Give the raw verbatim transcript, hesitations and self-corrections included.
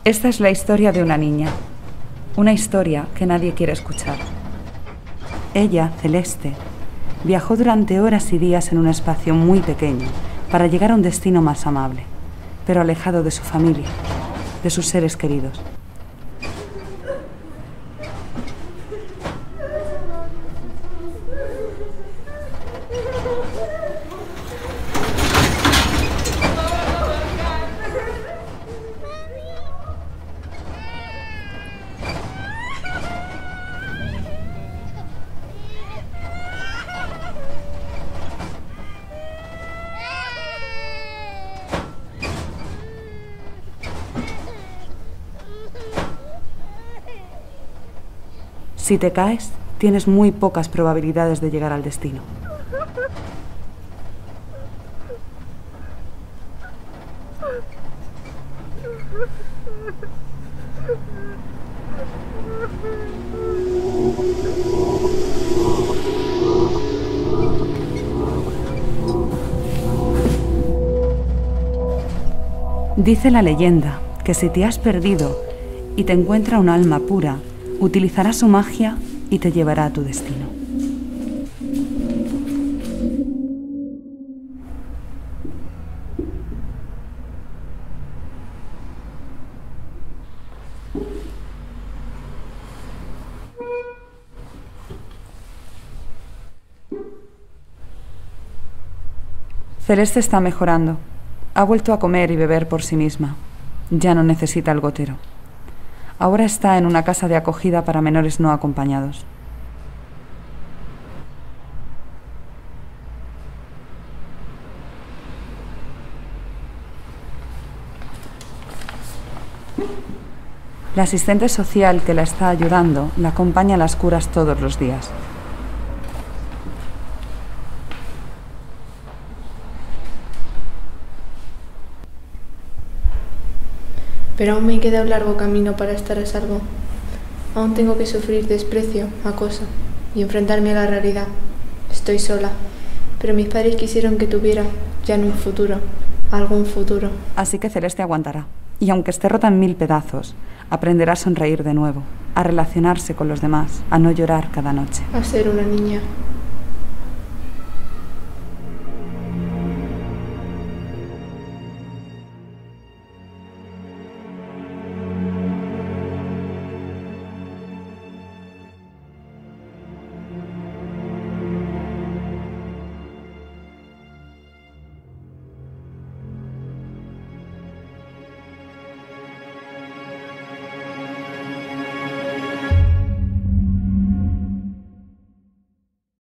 Esta es la historia de una niña. Una historia que nadie quiere escuchar. Ella, Celeste, viajó durante horas y días en un espacio muy pequeño para llegar a un destino más amable, pero alejado de su familia, de sus seres queridos. Si te caes, tienes muy pocas probabilidades de llegar al destino. Dice la leyenda que si te has perdido y te encuentra un alma pura, utilizará su magia y te llevará a tu destino. Celeste está mejorando. Ha vuelto a comer y beber por sí misma. Ya no necesita el gotero. Ahora está en una casa de acogida para menores no acompañados. La asistente social que la está ayudando la acompaña a las curas todos los días. Pero aún me queda un largo camino para estar a salvo. Aún tengo que sufrir desprecio, acoso y enfrentarme a la realidad. Estoy sola, pero mis padres quisieron que tuviera, ya en un futuro, algún futuro. Así que Celeste aguantará. Y aunque esté rota en mil pedazos, aprenderá a sonreír de nuevo, a relacionarse con los demás, a no llorar cada noche. A ser una niña.